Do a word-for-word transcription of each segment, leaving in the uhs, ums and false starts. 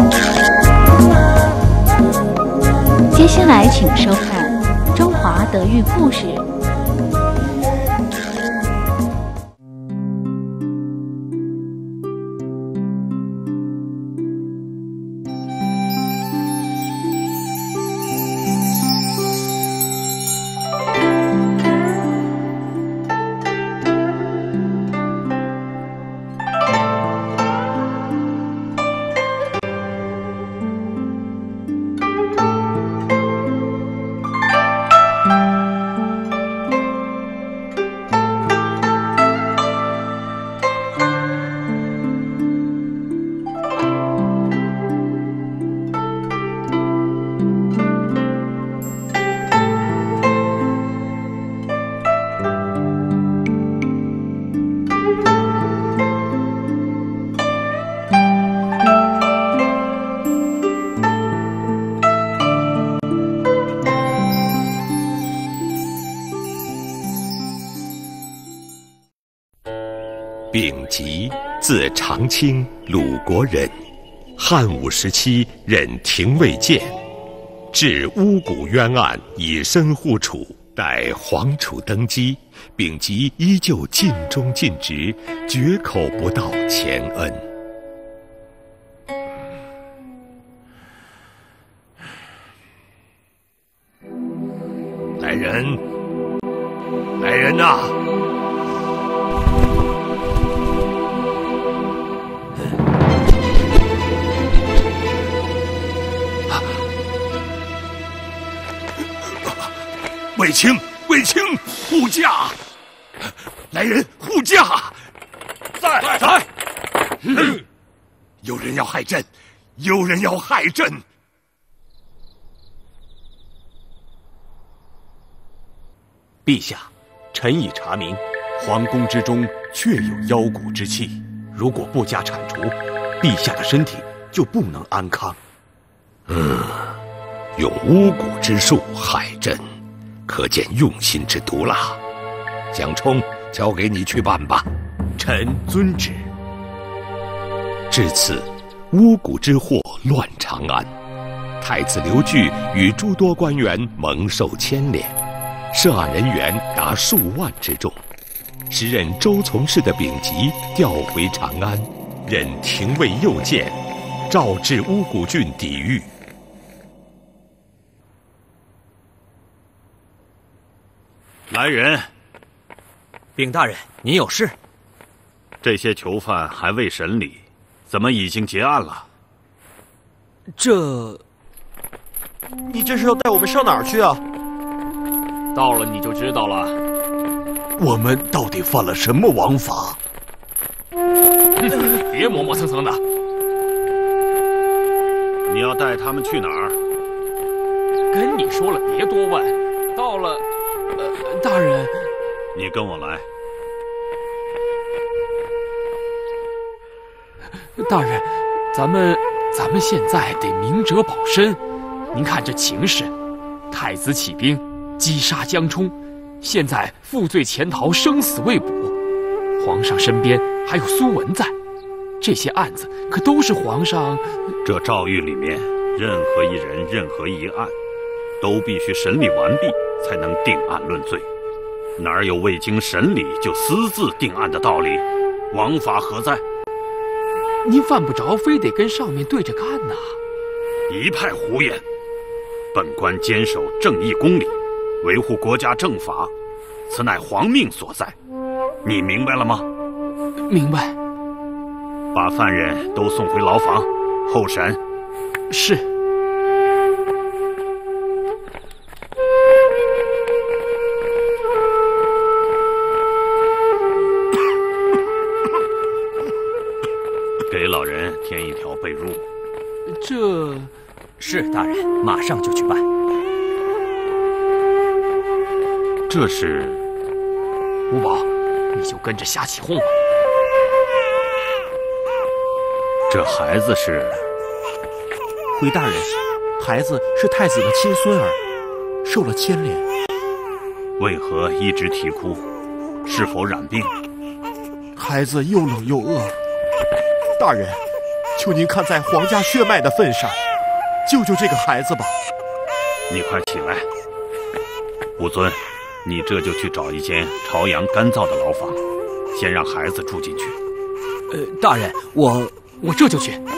接下来，请收看《中华德育故事》。 丙吉，字长卿，鲁国人，汉武时期任廷尉监，治巫蛊冤案，以身护楚。待皇储登基，丙吉依旧尽忠尽职，绝口不道前恩。来人，来人呐、啊！卫青，卫青，护驾！来人，护驾！ 在在在！ 嗯，有人要害朕，有人要害朕！ 陛下，臣已查明，皇宫之中确有妖蛊之气。如果不加铲除，陛下的身体就不能安康。 嗯，用巫蛊之术害朕。可见用心之毒辣。蒋充，交给你去办吧。 臣遵旨。 至此，巫蛊之祸乱长安，太子刘据与诸多官员蒙受牵连，涉案人员达数万之众。时任周从事的丙吉调回长安，任廷尉右监，诏至巫蛊郡抵御。 来人！ 禀大人，您有事？ 这些囚犯还未审理，怎么已经结案了？ 这……你这是要带我们上哪儿去啊？ 到了你就知道了。 我们到底犯了什么王法？ 哼，别磨磨蹭蹭的。 你要带他们去哪儿？ 跟你说了，别多问。到了。呃，大人， 你跟我来。 大人，咱们咱们现在得明哲保身。您看这情势，太子起兵击杀江充，现在负罪潜逃，生死未卜。皇上身边还有苏文在，这些案子可都是皇上。 这诏狱里面，任何一人、任何一案，都必须审理完毕。才能定案论罪，哪有未经审理就私自定案的道理？王法何在？ 您犯不着非得跟上面对着干呐！ 一派胡言！本官坚守正义公理，维护国家正法，此乃皇命所在。你明白了吗？ 明白。 把犯人都送回牢房，候审。 是。 给老人添一条被褥。 这是大人，马上就去办。 这是吴宝，你就跟着瞎起哄吧。 这孩子是？ 回大人，孩子是太子的亲孙儿，受了牵连。 为何一直啼哭？是否染病？ 孩子又冷又饿。大人， 求您看在皇家血脉的份上，救救这个孩子吧。 你快起来，武尊，你这就去找一间朝阳干燥的牢房，先让孩子住进去。 呃，大人，我我这就去。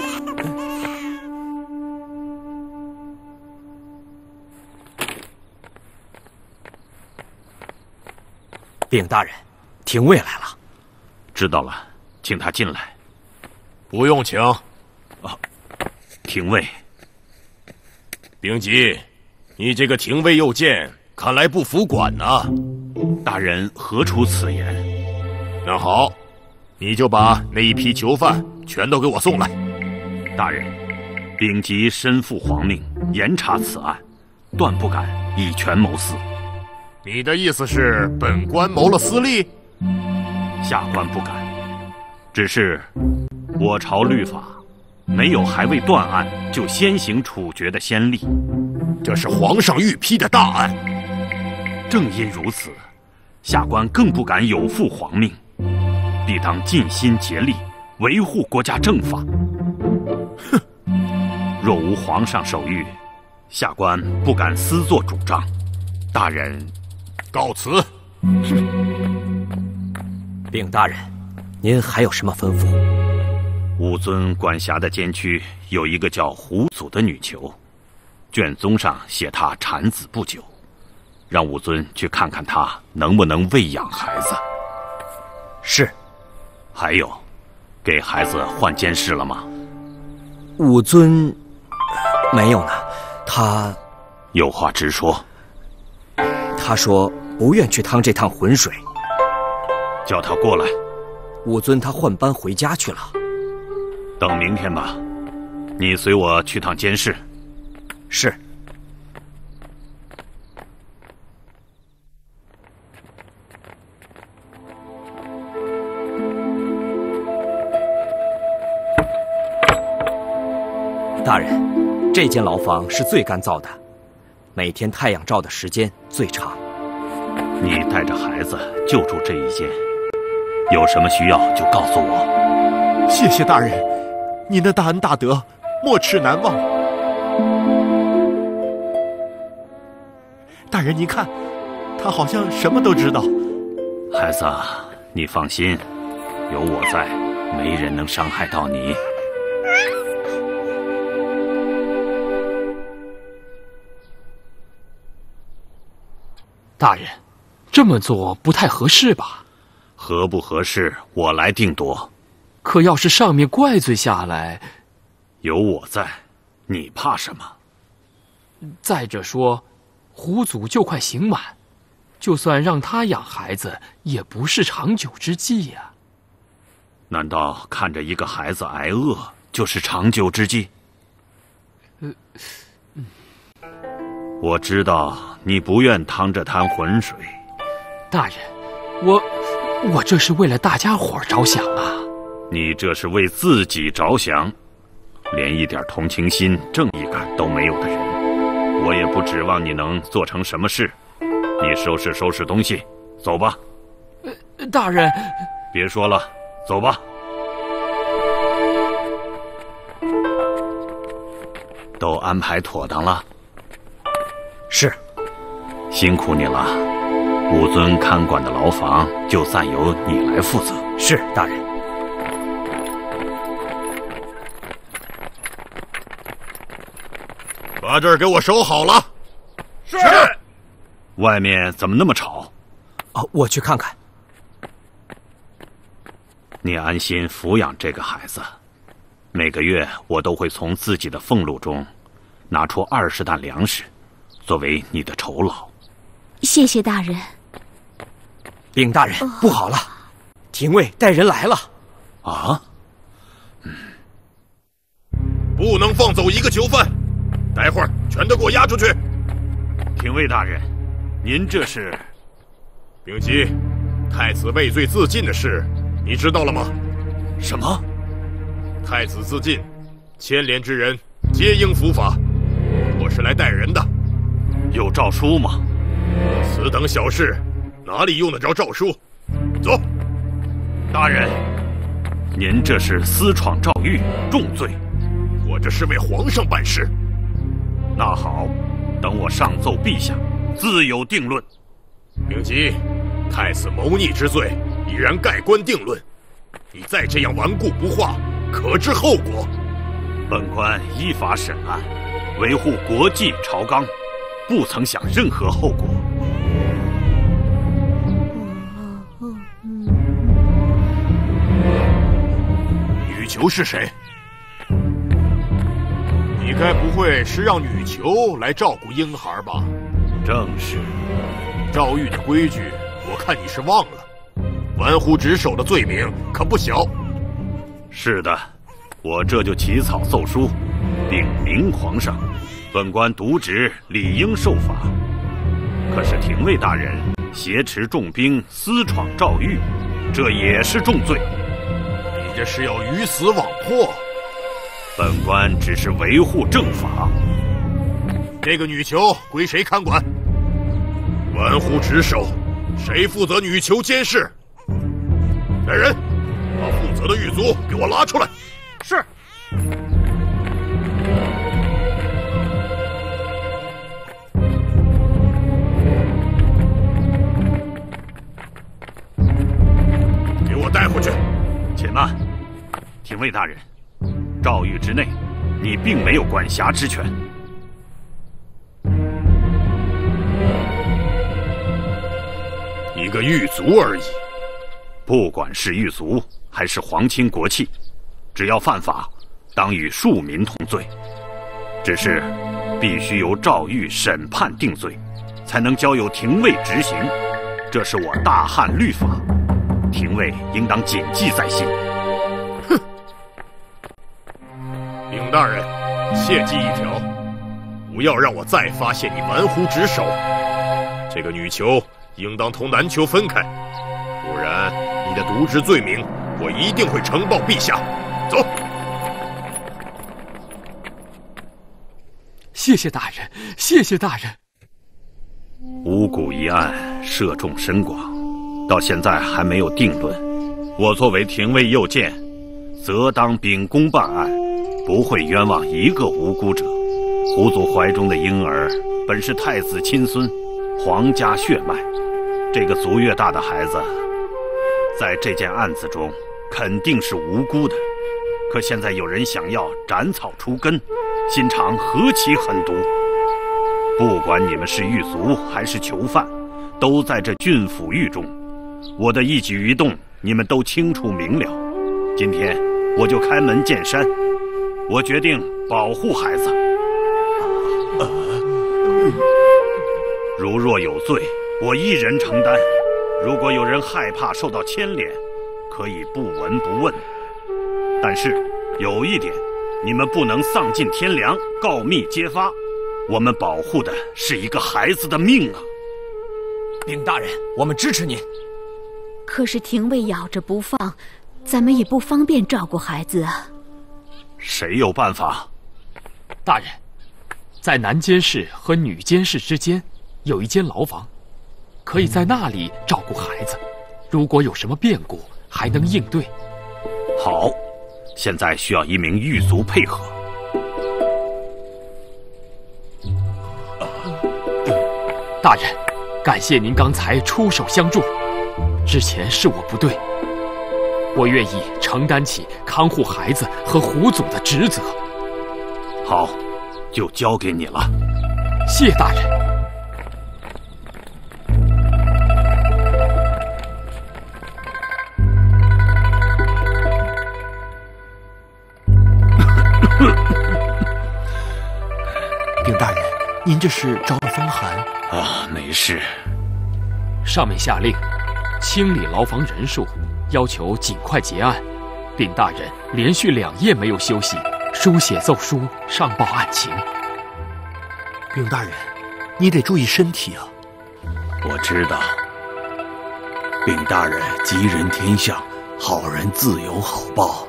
禀大人，廷尉来了。 知道了，请他进来。 不用请。 啊，廷尉。 丙吉，你这个廷尉右监，看来不服管呐。 大人何出此言？ 那好，你就把那一批囚犯全都给我送来。 大人，丙吉身负皇命，严查此案，断不敢以权谋私。 你的意思是本官谋了私利？ 下官不敢，只是我朝律法没有还未断案就先行处决的先例， 这是皇上御批的大案。 正因如此，下官更不敢有负皇命，必当尽心竭力维护国家正法。 哼， 若无皇上手谕，下官不敢私作主张。大人， 告辞。 禀大人，您还有什么吩咐？ 武尊管辖的监区有一个叫胡祖的女囚，卷宗上写她产子不久，让武尊去看看她能不能喂养孩子。 是。 还有，给孩子换监视了吗？ 武尊没有呢，他有话直说。 他说不愿去趟这趟浑水。 叫他过来。 武尊他换班回家去了。 等明天吧，你随我去趟监视。 是。大人，这间牢房是最干燥的，每天太阳照的时间最长。 你带着孩子就住这一间，有什么需要就告诉我。 谢谢大人，您的大恩大德，没齿难忘。大人，您看，他好像什么都知道。 孩子，你放心，有我在，没人能伤害到你。 大人，这么做不太合适吧？ 合不合适，我来定夺。 可要是上面怪罪下来， 有我在，你怕什么？ 再者说，胡祖就快刑满，就算让他养孩子，也不是长久之计呀。 难道看着一个孩子挨饿就是长久之计？ 呃，嗯， 我知道你不愿趟这滩浑水。 大人，我我这是为了大家伙着想啊。 你这是为自己着想，连一点同情心、正义感都没有的人，我也不指望你能做成什么事。你收拾收拾东西，走吧。 呃，大人， 别说了，走吧。都安排妥当了。 是。 辛苦你了。武尊看管的牢房就暂由你来负责。 是，大人。 把这儿给我守好了。 是。外面怎么那么吵？ 哦，我去看看。 你安心抚养这个孩子，每个月我都会从自己的俸禄中拿出二十担粮食，作为你的酬劳。 谢谢大人。 禀大人，哦、不好了，廷尉带人来了。 啊？ 嗯。不能放走一个囚犯，待会儿全都给我押出去。 廷尉大人，您这是？ 丙吉，太子畏罪自尽的事，你知道了吗？ 什么？ 太子自尽，牵连之人皆应伏法。我是来带人的。 有诏书吗？ 此等小事，哪里用得着诏书？走。 大人， 您这是私闯诏狱，重罪。 我这是为皇上办事。 那好，等我上奏陛下，自有定论。 丙吉，太子谋逆之罪已然盖棺定论，你再这样顽固不化，可知后果？ 本官依法审案，维护国纪朝纲，不曾想任何后果。 女囚是谁？你该不会是让女囚来照顾婴孩吧？ 正是。 诏狱的规矩，我看你是忘了。玩忽职守的罪名可不小。 是的，我这就起草奏书，禀明皇上，本官渎职，理应受罚。可是廷尉大人挟持重兵，私闯诏狱，这也是重罪。 你这是要鱼死网破。 本官只是维护正法。 这个女囚归谁看管？玩忽职守，谁负责女囚监视？来人，把负责的狱卒给我拉出来。 是。 给我带回去。 且慢，廷尉大人，诏狱之内，你并没有管辖之权。 一个狱卒而已。 不管是狱卒还是皇亲国戚，只要犯法，当与庶民同罪。只是必须由诏狱审判定罪，才能交由廷尉执行。这是我大汉律法，廷尉应当谨记在心。 哼！禀大人，切记一条，不要让我再发现你玩忽职守。这个女囚应当同男囚分开，不然你的渎职罪名，我一定会呈报陛下。走。 谢谢大人，谢谢大人。 巫蛊一案涉众深广，到现在还没有定论。我作为廷尉右监，则当秉公办案，不会冤枉一个无辜者。胡祖怀中的婴儿本是太子亲孙，皇家血脉。这个足月大的孩子，在这件案子中肯定是无辜的。可现在有人想要斩草除根，心肠何其狠毒！不管你们是狱卒还是囚犯，都在这郡府狱中，我的一举一动你们都清楚明了。今天我就开门见山，我决定保护孩子。如若有罪，我一人承担。如果有人害怕受到牵连，可以不闻不问。但是有一点，你们不能丧尽天良，告密揭发。我们保护的是一个孩子的命啊！ 禀大人，我们支持您。 可是廷尉咬着不放，咱们也不方便照顾孩子啊。 谁有办法？ 大人，在男监室和女监室之间有一间牢房，可以在那里照顾孩子。如果有什么变故，还能应对。 好，现在需要一名狱卒配合。 大人，感谢您刚才出手相助，之前是我不对，我愿意承担起看护孩子和胡祖的职责。 好，就交给你了。 谢大人。 禀大人，您这是着了风寒啊？没事。 上面下令清理牢房人数，要求尽快结案。禀大人连续两夜没有休息，书写奏书上报案情。 禀大人，你得注意身体啊。 我知道。禀大人吉人天相，好人自有好报。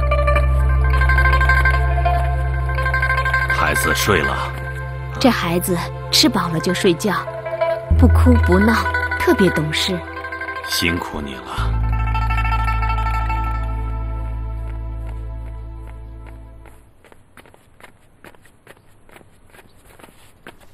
孩子睡了。 这孩子吃饱了就睡觉，不哭不闹，特别懂事。 辛苦你了。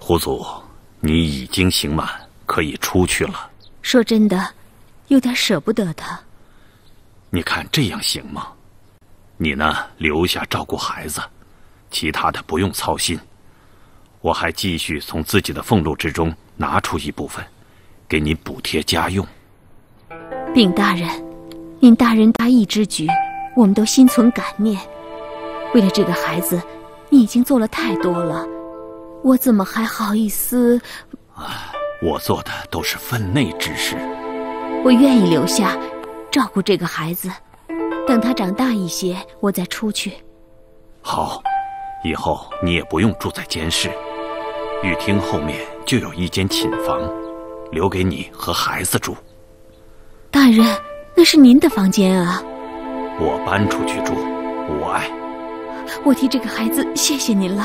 胡祖，你已经刑满，可以出去了。 说真的，有点舍不得他。 你看这样行吗？你呢，留下照顾孩子，其他的不用操心。我还继续从自己的俸禄之中拿出一部分，给你补贴家用。 禀大人，您大仁大义之举，我们都心存感念。为了这个孩子，你已经做了太多了，我怎么还好意思？ 我做的都是分内之事。 我愿意留下照顾这个孩子，等他长大一些，我再出去。 好，以后你也不用住在监室，御厅后面就有一间寝房，留给你和孩子住。 大人，那是您的房间啊。 我搬出去住，无碍。 我替这个孩子谢谢您了。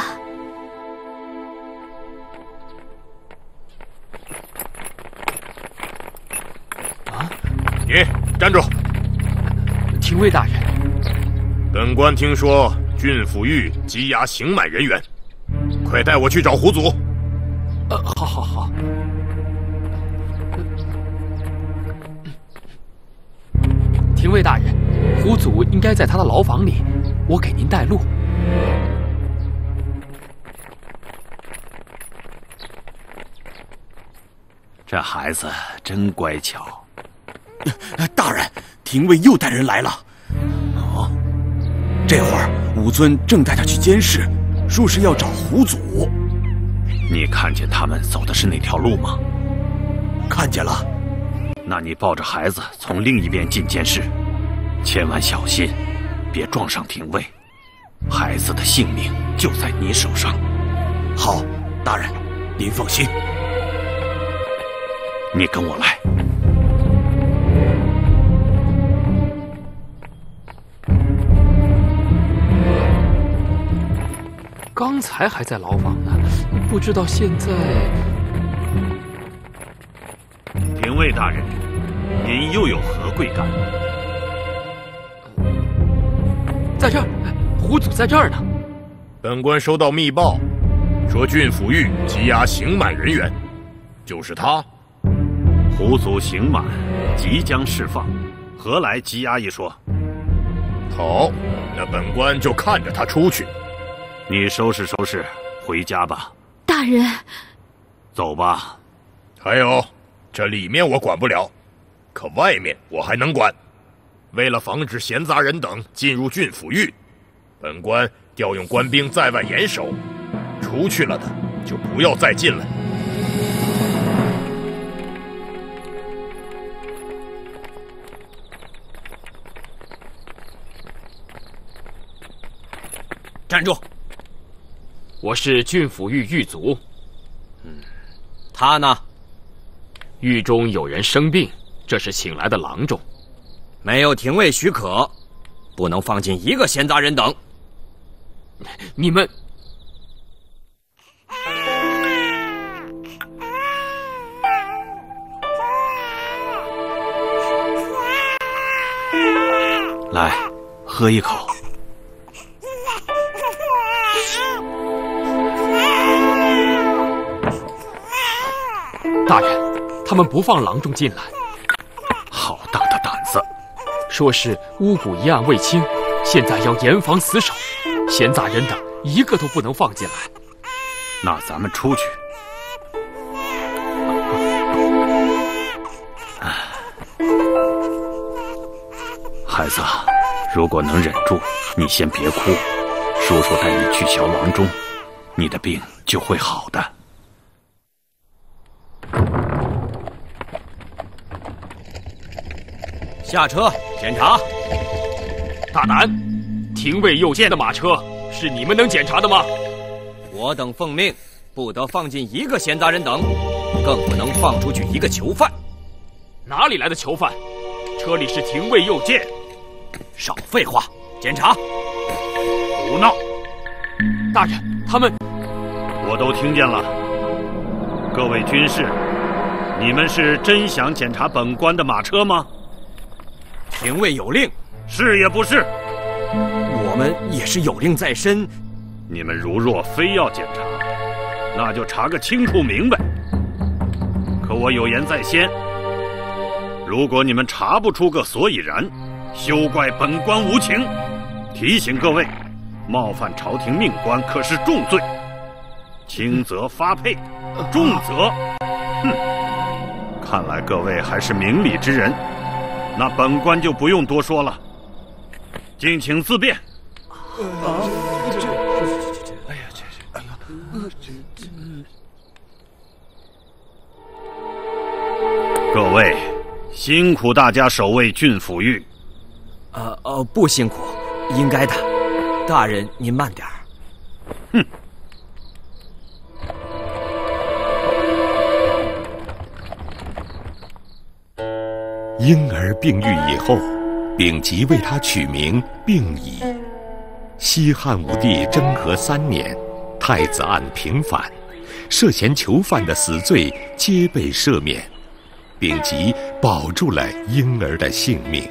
啊！你站住！ 廷尉大人， 本官听说郡府狱羁押刑满人员，快带我去找胡祖。 呃，好好好。廷尉大人，胡祖应该在他的牢房里，我给您带路。 这孩子真乖巧。 大人，廷尉又带人来了。哦，这会儿武尊正带他去监视，说是要找胡祖。 你看见他们走的是哪条路吗？ 看见了。 那你抱着孩子从另一边进监室，千万小心，别撞上廷尉。孩子的性命就在你手上。 好，大人，您放心。 你跟我来。 刚才还在牢房呢，不知道现在。 廷尉大人，您又有何贵干？ 在这儿，胡祖在这儿呢。 本官收到密报，说郡府狱羁押刑满人员，就是他。 胡祖刑满，即将释放，何来羁押一说？ 好，那本官就看着他出去。 你收拾收拾，回家吧。 大人， 走吧。 还有，这里面我管不了，可外面我还能管。为了防止闲杂人等进入郡府狱，本官调用官兵在外严守，出去了的就不要再进来。 站住！ 我是郡府狱狱卒。 嗯，他呢？ 狱中有人生病，这是请来的郎中。 没有廷尉许可，不能放进一个闲杂人等。 你们…… 来，喝一口。 大人，他们不放郎中进来。 好大的胆子！ 说是巫蛊一案未清，现在要严防死守，闲杂人等一个都不能放进来。 那咱们出去。孩子，如果能忍住，你先别哭，叔叔带你去瞧郎中，你的病就会好的。 下车检查。 大胆！廷尉右监的马车是你们能检查的吗？ 我等奉命，不得放进一个闲杂人等，更不能放出去一个囚犯。 哪里来的囚犯？车里是廷尉右监。 少废话，检查。 胡闹！ 大人，他们…… 我都听见了。各位军士，你们是真想检查本官的马车吗？ 廷尉有令， 是也不是？ 我们也是有令在身。 你们如若非要检查， 那就查个清楚明白。可我有言在先，如果你们查不出个所以然，休怪本官无情。提醒各位，冒犯朝廷命官可是重罪，轻则发配，重则……哼，看来各位还是明理之人，那本官就不用多说了，敬请自便。 啊，这这，哎呀，这这，哎呀，这这。 各位，辛苦大家守卫郡府狱。 呃呃，不辛苦，应该的。大人您慢点儿。 哼。 婴儿病愈以后，丙吉为他取名病已。西汉武帝征和三年，太子案平反，涉嫌囚犯的死罪皆被赦免，丙吉保住了婴儿的性命。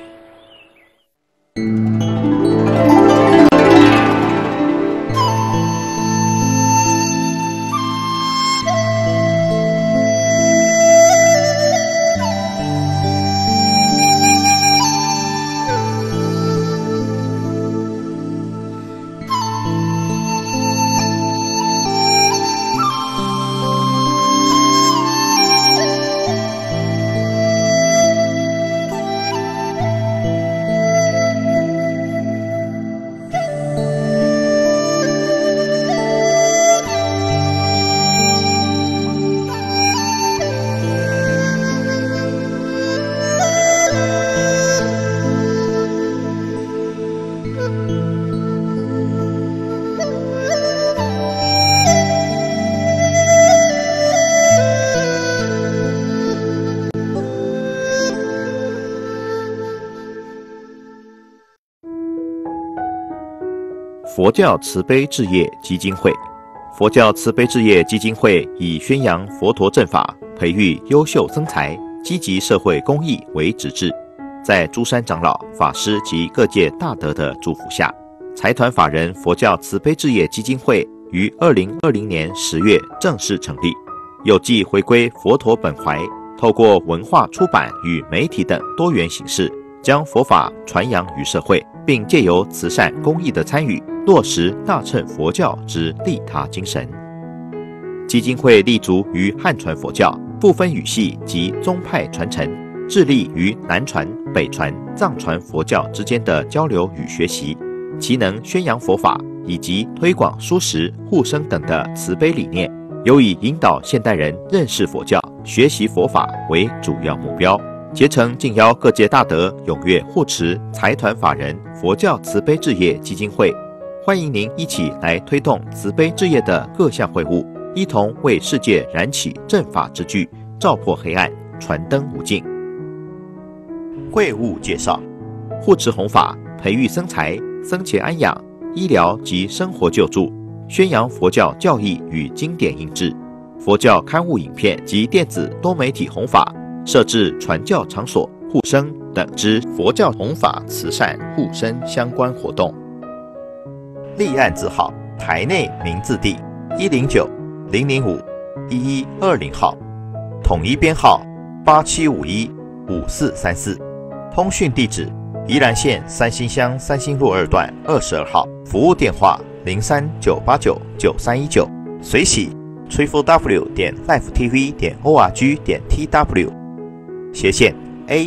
佛教慈悲置业基金会。佛教慈悲置业基金会以宣扬佛陀正法、培育优秀僧才、积极社会公益为旨志，在诸山长老、法师及各界大德的祝福下，财团法人佛教慈悲置业基金会于二零二零年十月正式成立，有继回归佛陀本怀，透过文化出版与媒体等多元形式，将佛法传扬于社会，并借由慈善公益的参与，落实大乘佛教之利他精神。基金会立足于汉传佛教不分语系及宗派传承，致力于南传、北传、藏传佛教之间的交流与学习，其能宣扬佛法以及推广蔬食、护生等的慈悲理念，有以引导现代人认识佛教、学习佛法为主要目标。竭诚敬邀各界大德踊跃护持财团法人佛教慈悲置业基金会，欢迎您一起来推动慈悲置业的各项会务，一同为世界燃起正法之炬，照破黑暗，传灯无尽。会务介绍：护持弘法，培育僧才，僧前安养，医疗及生活救助，宣扬佛教教义与经典印制，佛教刊物影片及电子多媒体弘法，设置传教场所、护生等之佛教弘法慈善护生相关活动。立案字号：台内名字地一零九零零五一一二零号，统一编号八七五一五四三四，通讯地址：宜兰县三星乡三星路二段二十二号，服务电话零三九八九九三一九，随喜 triple w 点 life t v 点 org 点 t w 斜线 a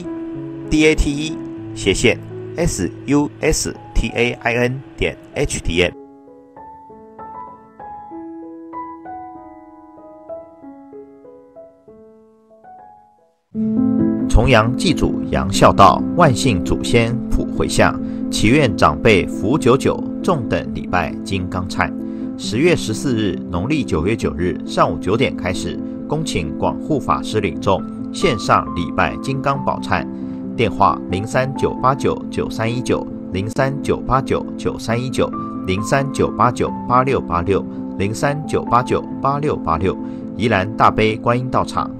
d a t e 斜线 s u s t a i n 点 h t m。重阳祭祖杨孝道，万幸祖先普回向，祈愿长辈福久久，众等礼拜金刚忏。十月十四日，农历九月九日上午九点开始，恭请广护法师领众线上礼拜金刚宝忏。电话零三九八九九三一九零三九八九九三一九零三九八九八六八六零三九八九八六八六，宜兰大悲观音道场。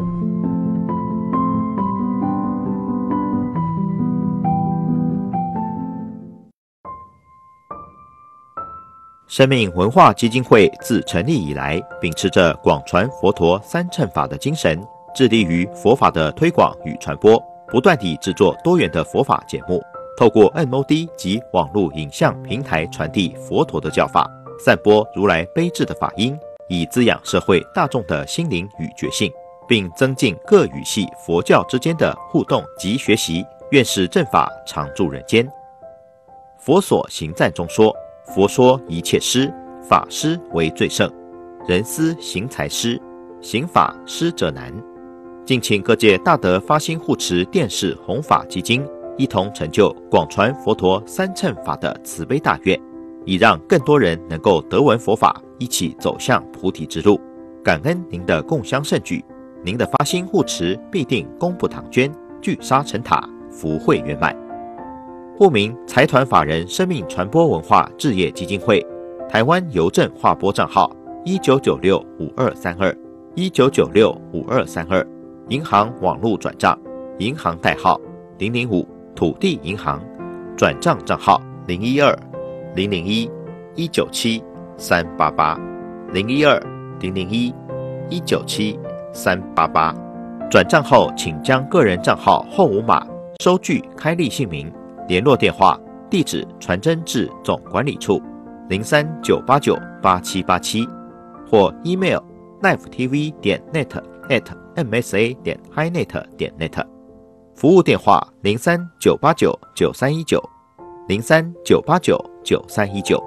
生命文化基金会自成立以来，秉持着广传佛陀三乘法的精神，致力于佛法的推广与传播，不断地制作多元的佛法节目，透过 M O D 及网络影像平台传递佛陀的教法，散播如来悲智的法音，以滋养社会大众的心灵与觉性，并增进各语系佛教之间的互动及学习。愿使正法常驻人间。佛所行赞中说，佛说一切施，法施为最胜，人思行财施，行法施者难。敬请各界大德发心护持电视弘法基金，一同成就广传佛陀三乘法的慈悲大愿，以让更多人能够得闻佛法，一起走向菩提之路。感恩您的共襄盛举，您的发心护持必定功不唐捐，聚沙成塔，福慧圆满。户名财团法人生命传播文化置业基金会，台湾邮政划拨账号一九九六五二三二一九九六五二三二，银行网络转账，银行代号零零五土地银行，转账账号零一二零零一一九七三八八零一二零零一一九七三八八。转账后，请将个人账号后五码、收据开立姓名、联络电话、地址传真至总管理处零三九八九八七八七，或 email lifetv 点 net at msa 点 highnet 点 net。服务电话零三九八九九三一九零三九八九九三一九。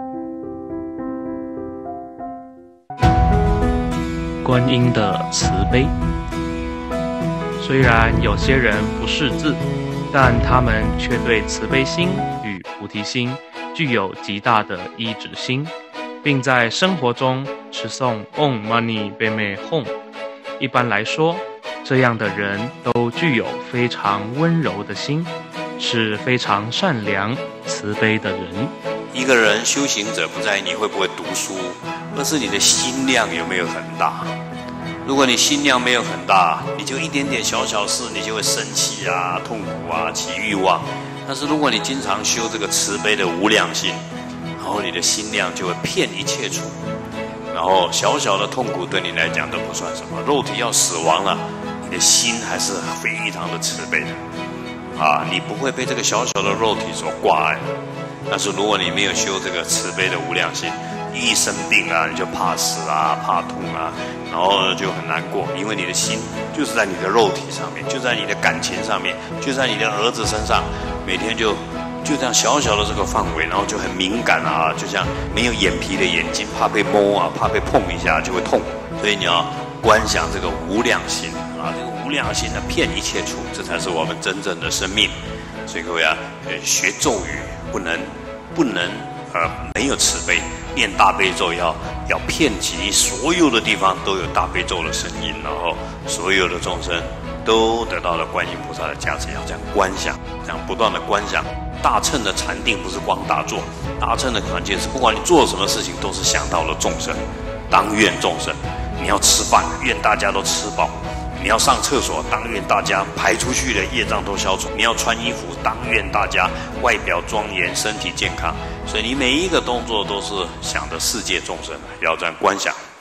观音的慈悲。虽然有些人不识字，但他们却对慈悲心与菩提心具有极大的依止心，并在生活中持诵 Om Mani Padme Hum。一般来说，这样的人都具有非常温柔的心，是非常善良慈悲的人。 一个人修行者不在于你会不会读书，而是你的心量有没有很大。如果你心量没有很大，你就一点点小小事你就会生气啊、痛苦啊、起欲望。但是如果你经常修这个慈悲的无量心，然后你的心量就会遍一切处，然后小小的痛苦对你来讲都不算什么。肉体要死亡了，你的心还是非常的慈悲的啊，你不会被这个小小的肉体所挂碍。但是如果你没有修这个慈悲的无量心，一生病啊，你就怕死啊，怕痛啊，然后就很难过，因为你的心就是在你的肉体上面，就在你的感情上面，就在你的儿子身上，每天就就这样小小的这个范围，然后就很敏感啊，就像没有眼皮的眼睛，怕被摸啊，怕被碰一下就会痛。所以你要观想这个无量心啊，这个无量心呢，遍一切处，这才是我们真正的生命。所以各位啊，学咒语不能不能呃没有慈悲。念大悲咒要要遍及所有的地方都有大悲咒的声音，然后所有的众生都得到了观音菩萨的加持，要这样观想，这样不断的观想。大乘的禅定不是光打坐，大乘的禅定是不管你做什么事情都是想到了众生，当愿众生。你要吃饭，愿大家都吃饱；你要上厕所，当愿大家排出去的业障都消除；你要穿衣服，当愿大家外表庄严，身体健康。所以你每一个动作都是想着世界众生，要这样观想。